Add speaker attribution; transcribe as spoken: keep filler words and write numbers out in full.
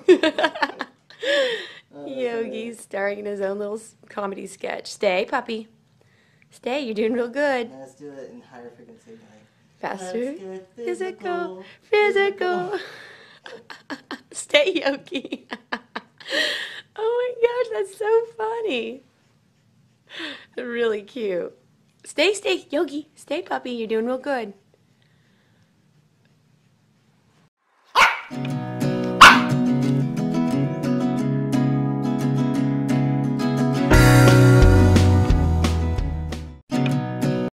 Speaker 1: Yogi starring in his own little comedy sketch. Stay, puppy. Stay, you're doing real good.
Speaker 2: Let's do it in higher frequency. Like,
Speaker 1: faster. Physical. Physical. Stay, Yogi. Oh my gosh, that's so funny. Really cute. Stay, stay, Yogi. Stay, puppy. You're doing real good.